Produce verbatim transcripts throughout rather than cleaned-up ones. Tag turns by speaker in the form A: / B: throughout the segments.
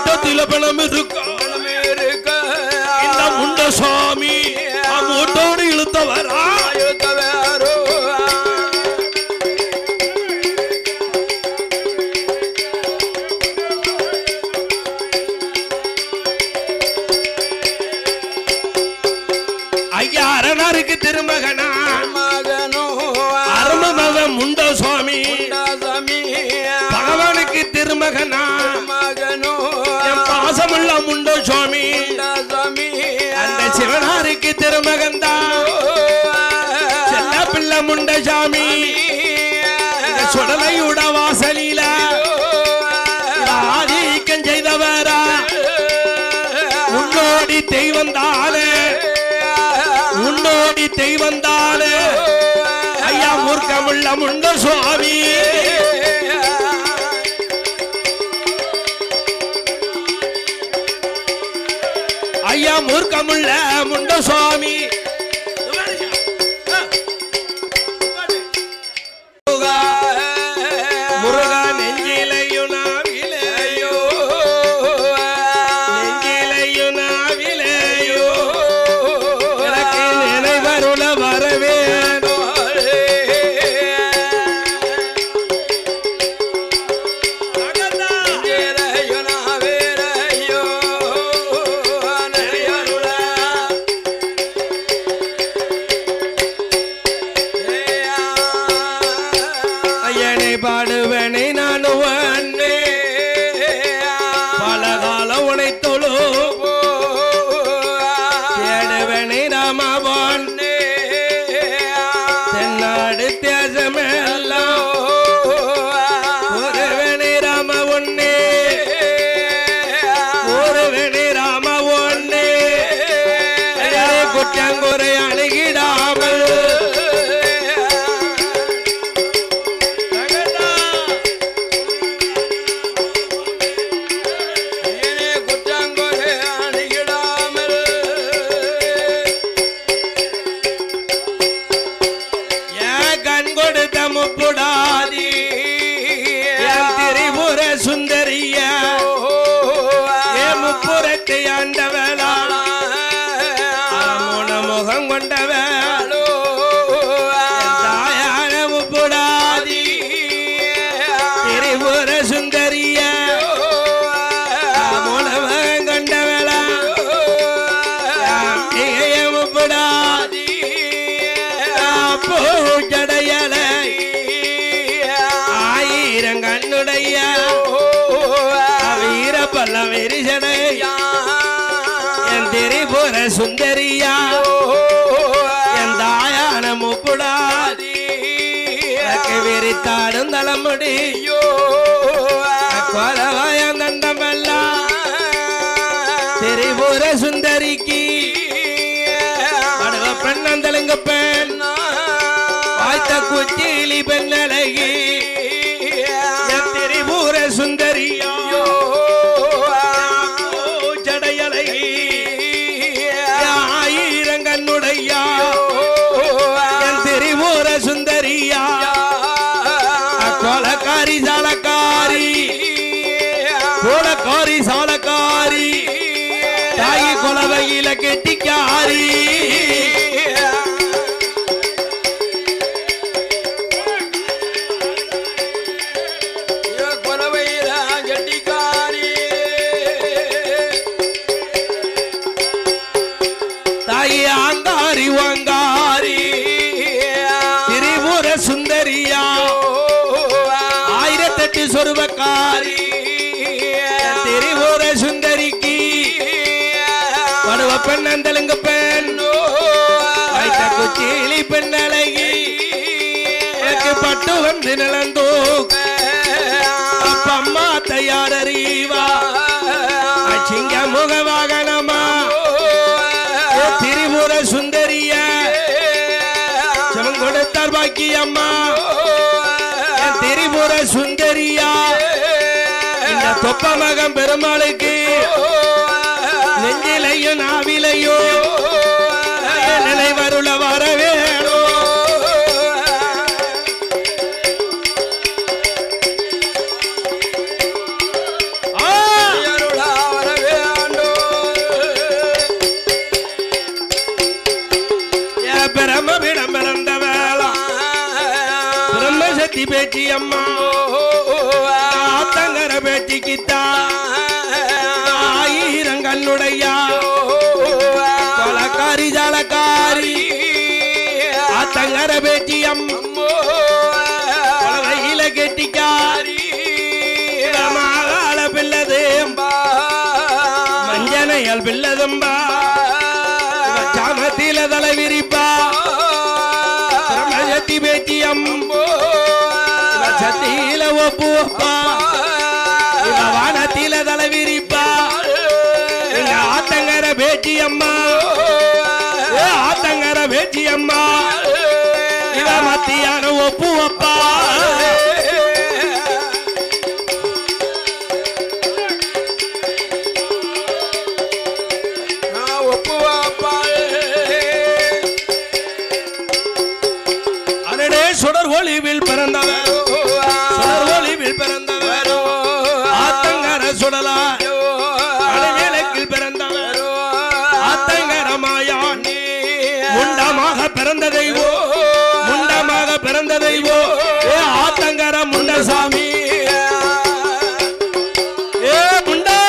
A: கூட்டத்தில பணம் இருக்க இந்த முண்ட சுவாமி மூட்டோடு இழுத்தவரா இழுத்தவரோ ஐயா அரணருக்கு திருமகனா மகனோ அருமமகன் முண்ட சுவாமி பகவானுக்கு திருமகனா மகனோ என் பாசமுள்ள முண்ட சுவாமி அந்த சிவனாருக்கு திருமகன் தான் செல்ல பிள்ளை முண்ட சாமி சுடலையுட வாசலில ஆதிக்கம் செய்தவரா உன்னோடி தெய்வந்தானே உன்னோடி தெய்வந்தானே ஐயா மூர்க்கமுள்ள முண்ட சுவாமி ஐயா மூர்க்கமுள்ள முண்ட சுவாமி முருகா நெஞ்சிலையோ நாவிலையோ நெஞ்சிலையோ நாவிலையோ எனக்கு நினைவருள வரவேணோ பாடுவனை நானு வண்ணே பலகால உனைத்தொழு தேடுவனை ராமவண்ணே தென்னாடு தேசமெல்லாம் ஒருவனை ராம ஒன்னே ஒருவனை ராம ஒன்னே குற்றங்குறை அணுகிடாமல் சுந்தரிய முப்புறத்தை ஆண்டவளா முகம் கொண்டவளோ தாயான முப்புடாதி திரிபுர சுந்தரிய முகம் கொண்டவளா முப்புடாதி பூஜடையலை ஆயிரம் கண்ணுடைய வீர பல்ல வெறிசடையா என் திரிபுர சுந்தரியா என் தாயான முப்புடாதி வெறித்தாடும் தலைமுடியோ கொலவாயம் தண்டமல்லா திரிபுர சுந்தரிக்கு படுவ பெண்ணந்தலுங்க பெண் வாய்த்த குச்சிலி பெண்ணழகி என் திரிபுர சுந்தரியா ஜடையழகி ஆயிரங்கண்ணுடையா என் திரிபுர சுந்தரியா கொலக்காரி சாலக்காரி கோலக்காரி சாலக்காரி தாயி கொலவையில கெட்டிக்காரி தாயி ஆங்காரி வாங்காரி திரிபுர சுந்தரியா ஆயிரத்தெட்டு சொருபக்காரி திரிபுர சுந்தரிக்கு படுவ பெண்ணந்தலுங்க பெண் வைத்த குச்சிலி பெண்ணழகி எனக்கு பட்டு வந்து நிலந்தோ அப்பம்மா தயாரறிவா அச்சிங்க முகவாகனமா திரிபுர சுந்தரிய சமம் கொடுத்தார் பாக்கி அம்மா திரிபுர சுந்தரியா இந்த தொப்ப மகன் பெருமாளுக்கு நெஞ்சிலையோ நாவிலையோ நினைவருள வரவேணோ ஆ சாமிக்குத்தான் ஆயிரம் கண்ணுடையா கொலக்காரி ஜலக்காரி ஆத்தங்கர பேட்டியம் கொலவையில கெட்டிக்காரி மாகாள பிள்ளதேம்பா மஞ்சனையல் பிள்ளதும்பா சாமத்தில தலை விரிப்பா பிரமஜத்தி பேட்டியம் சத்தியில ஒப்பு ஒப்பா வானத்தில தலை விரிப்பா ஆத்தங்கர பேட்டி அம்மா ஆத்தங்கர பேட்டி அம்மா இவ மத்தியான ஒப்பு ஒப்பா ஒப்பு ஒப்பா அதனே சுடர் ஒளிவில் பிறந்தவர் சுடர் ஒளிவில் பிறந்தவர் ஆத்தங்கர சுடலா அலைவேலக்கில் பிறந்தவர் ஆத்தங்கரமாயான் முண்டமாக பிறந்த தெய்வோ முண்டமாக பிறந்த தெய்வோ ஏ ஆத்தங்கர முண்டசாமி ஏ முண்டா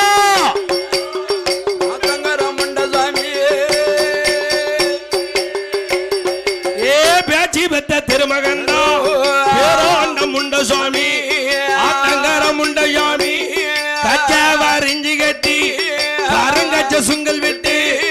A: ஆத்தங்கர முண்டசாமி ஏ பேச்சி பெத்த திருமகந்தா பேரோண்ட முண்டசாமி ஆத்தங்கர முண்டயாமி கச்சாவாரிஞ்சி கட்டி கருங்கச்ச சுங்கல் விட்டு